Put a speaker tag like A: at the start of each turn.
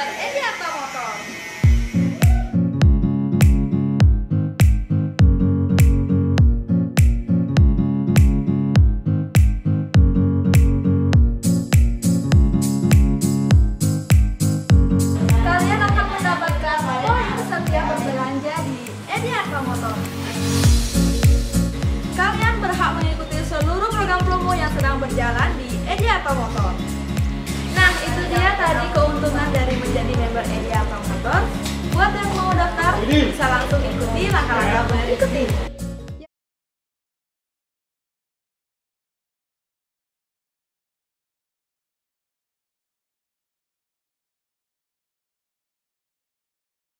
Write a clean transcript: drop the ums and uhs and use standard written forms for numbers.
A: member Ediarto Motor. Kalian akan mendapatkan poin setiap berbelanja di Ediarto Motor. Kalian berhak mengikuti seluruh program promo yang sedang berjalan di Ediarto Motor. Nah, itu dia tadi keuntungan dari menjadi member Ediarto Motor. Buat yang mau daftar, bisa langsung ikuti langkah-langkah berikut ini.